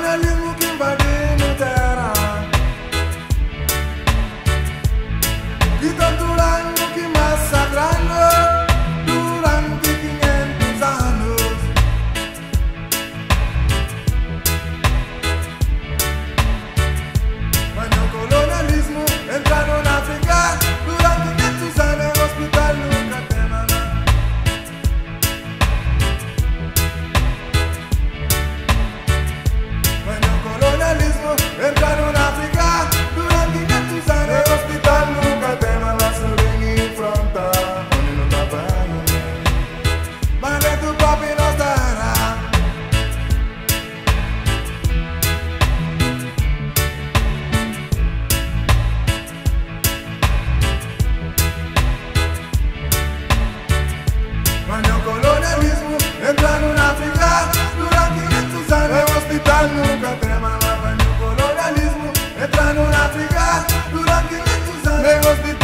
colonialismo que invadindo terra, que torturando, que massacrando durante 500 anos. Quando o colonialismo entraram na África durante 500 anos, o hospital nunca tem nada. Quando o colonialismo entraram na África durante 500 anos, o hospital nunca tem nada. Sorrindo em fronta, onde não trabalha, mas é do próprio nós dará. Quando o colonialismo entraram na África durante 500 anos, o hospital nunca trema lá. Quando o colonialismo entraram na África durante 500 anos, o hospital